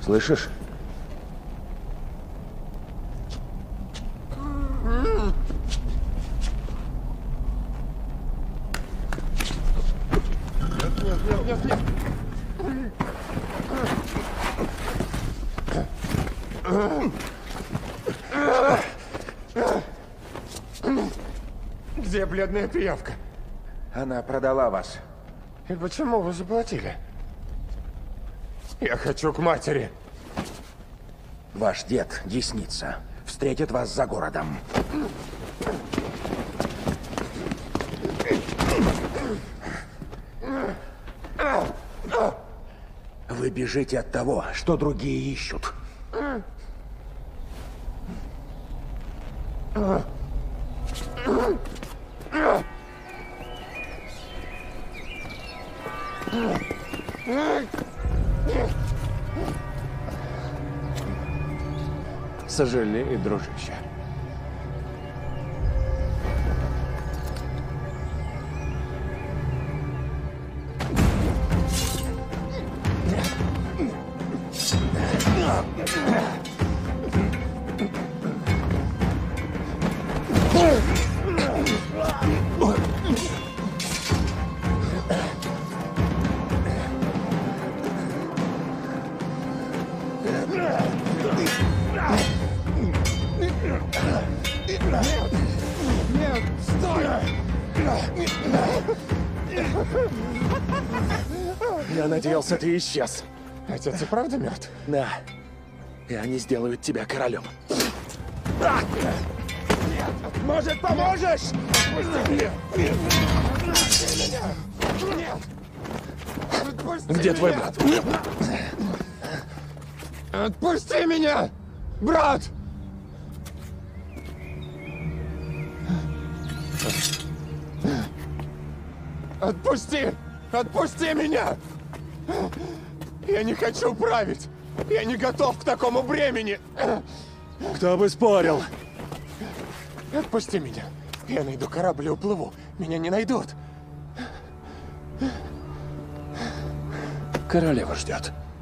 Слышишь? Нет. Где бледная пиявка? Она продала вас. И почему вы заплатили? Я хочу к матери. Ваш дед, Десница, встретит вас за городом. Вы бежите от того, что другие ищут. Сожалею, дружище. Нет, стой! Я надеялся, ты исчез. Отец и правда мертв? Да. И они сделают тебя королем. Может, поможешь? Где твой брат? Отпусти меня! Брат! Отпусти! Отпусти меня! Я не хочу править! Я не готов к такому бремени! Кто бы спорил? Отпусти меня! Я найду корабль и уплыву. Меня не найдут. Королева ждет.